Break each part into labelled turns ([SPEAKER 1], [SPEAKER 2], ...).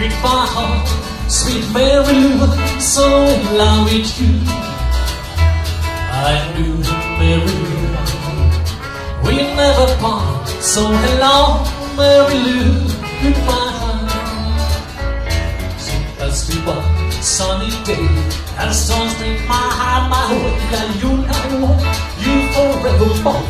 [SPEAKER 1] Goodbye, sweet Mary Lou, so in love with you. I knew Mary Lou, we never part. So hello, Mary Lou, goodbye. As we one sunny day, and the storms break my heart, my heart, and you know you forevermore.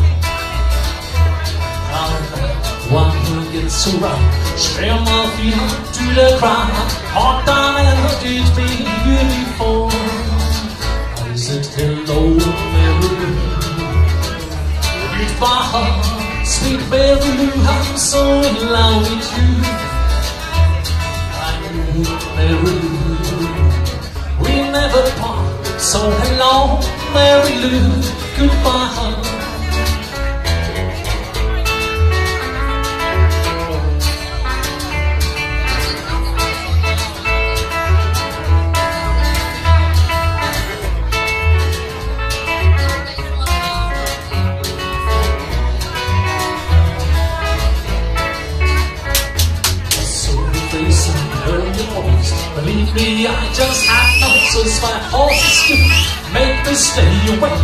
[SPEAKER 1] One who gets so right, share my feet to the crowd. Hard time and teach me before. I said hello, Mary Lou. Goodbye, sweet Mary Lou, I'm so in love with you. I knew Mary Lou, we never part. So hello, Mary Lou, goodbye. Believe me, I just had no choice. My horses to make me stay away.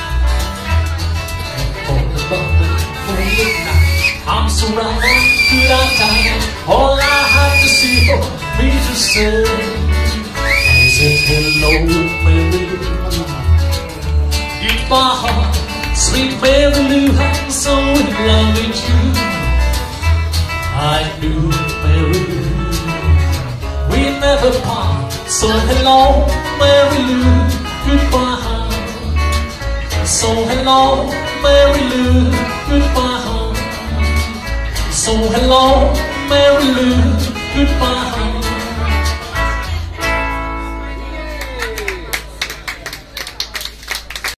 [SPEAKER 1] For the moment, for the night, I'm surrounded, could I die? All I have to see for me to say is it hello, Mary Lou. Goodbye, sweet Mary Lou, I'm so in love with you. I knew Mary Lou, we never part. So hello, Mary Lou, goodbye. So hello, Mary Lou, goodbye. So hello, Mary Lou, goodbye.